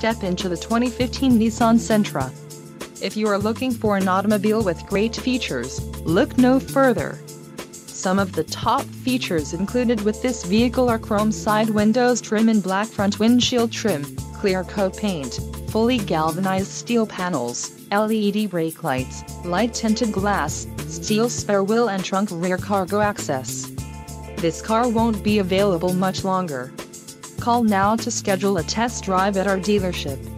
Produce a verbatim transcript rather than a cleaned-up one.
step into the twenty fifteen Nissan Sentra. If you are looking for an automobile with great features, look no further. Some of the top features included with this vehicle are chrome side windows trim and black front windshield trim, clear coat paint, fully galvanized steel panels, L E D brake lights, light tinted glass, steel spare wheel and trunk rear cargo access. This car won't be available much longer. Call now to schedule a test drive at our dealership.